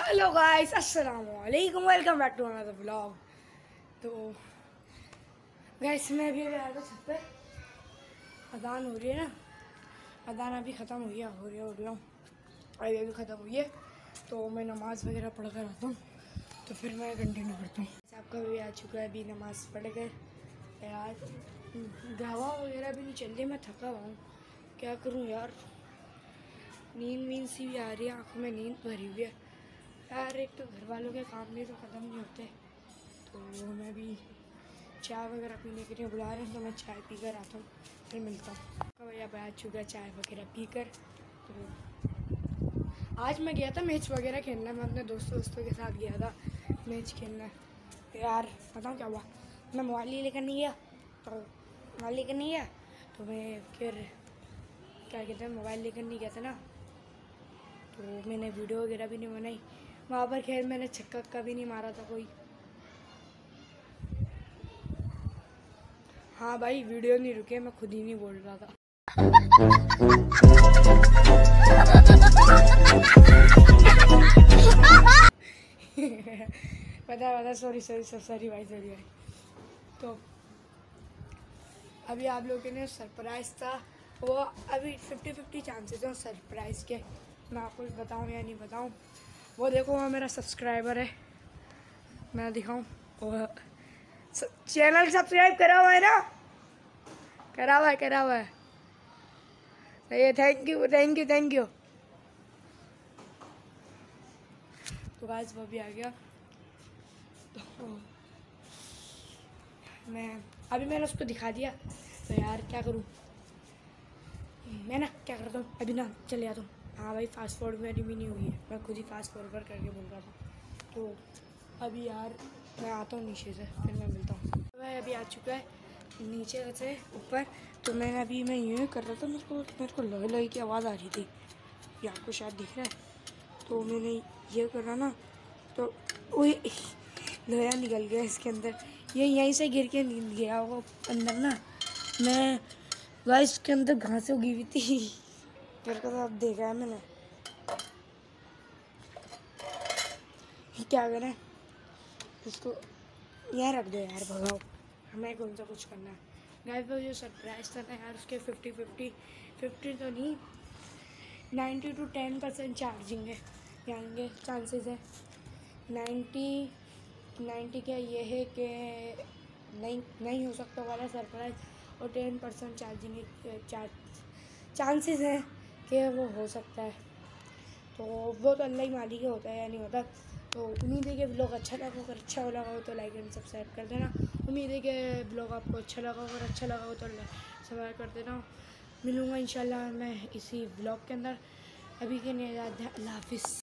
Hello guys, अस्सलाम वालेकुम, welcome back to another vlog. तो गाइस मैं अभी आया था छत पे। अजान हो रही है ना, अजान अभी ख़त्म हुई है, अभी ख़त्म हुई है। तो मैं नमाज़ वगैरह पढ़ कर आता हूँ, तो फिर मैं कंटिन्यू करता हूँ। आपका भी आ चुका है, अभी नमाज़ पढ़ गए यार। हवा वगैरह भी नहीं चल रही, मैं थका हुआ हूँ, क्या करूँ यार। नींद सी भी आ रही है, आँखों में नींद भरी हुई है यार। एक तो घर वालों के काम भी तो ख़त्म नहीं होते, तो मैं भी चाय वगैरह पीने के लिए बुला रहे हैं, तो मैं चाय पी कर आता हूँ, फिर मिलता हूँ। भैया बैठ चुका चाय वगैरह पी कर। तो आज मैं गया था मैच वगैरह खेलना, मैं अपने दोस्तों के साथ गया था मैच खेलना यार। बताऊँ क्या हुआ, मैं मोबाइल लेकर नहीं गया, तो मैं फिर क्या कहते हैं, मोबाइल लेकर नहीं गया था ना, तो मैंने वीडियो वगैरह भी नहीं बनाई वहाँ पर। खैर मैंने छक्का भी नहीं मारा था कोई। हाँ भाई, वीडियो नहीं रुके, मैं खुद ही नहीं बोल रहा था। पता सॉरी भाई। तो अभी आप लोगों के लिए सरप्राइज़ था, वो अभी 50-50 चांसेस हैं सरप्राइज़ के, मैं आपको बताऊँ या नहीं बताऊँ। वो देखो, वहाँ मेरा सब्सक्राइबर है, मैं दिखाऊँ। और चैनल सब्सक्राइब करा हुआ है ना, करा हुआ है। सही है, थैंक यू। तो गाइस वो भी आ गया। तो मैंने उसको दिखा दिया, तो यार क्या करूँ मैं, ना क्या करता हूँ अभी ना, चले जाता हूँ। हाँ भाई, फास्ट फॉरवर्ड मेरी भी नहीं हुई है, मैं खुद ही फास्ट फॉरवर्ड करके बोल रहा था। तो अभी यार मैं आता हूँ नीचे से, फिर मैं मिलता हूँ। वह अभी आ चुका है नीचे से ऊपर। तो मैं यूँ कर रहा था, मेरे को लगे की आवाज़ आ रही थी, ये आपको शायद दिख रहा है। तो मैंने ये करा ना, तो वही लोया निकल गया इसके अंदर, ये यहीं से गिर के नींद गया वो अंदर ना। मैं गाइस के अंदर घास उगी हुई थी, मेरे को तो अब देखा है मैंने। क्या करें, इसको यहाँ रख दो यार, भगाओ, हमें कौन सा कुछ करना है। गाइस वो जो सरप्राइज़ था ना यार, उसके 50 तो नहीं, 90 to 10% चार्जिंग है, यानी चांसेस है। 90 क्या ये है कि नहीं हो सकता वाला सरप्राइज़, और 10% चार्जिंग चांसेस हैं कि वो हो सकता है। तो वो तो अल्लाह ही मालिक होता है या नहीं होता। तो उम्मीद है कि ब्लॉग अच्छा लगा, अगर अच्छा लगा हो तो लाइक एंड सब्सक्राइब कर देना। उम्मीद है कि ब्लॉग आपको अच्छा लगा, अगर अच्छा लगा हो तो सब्सक्राइब कर देना। मिलूँगा इंशाल्लाह मैं इसी ब्लॉग के अंदर। अभी के लिए अल्लाह हाफिज़।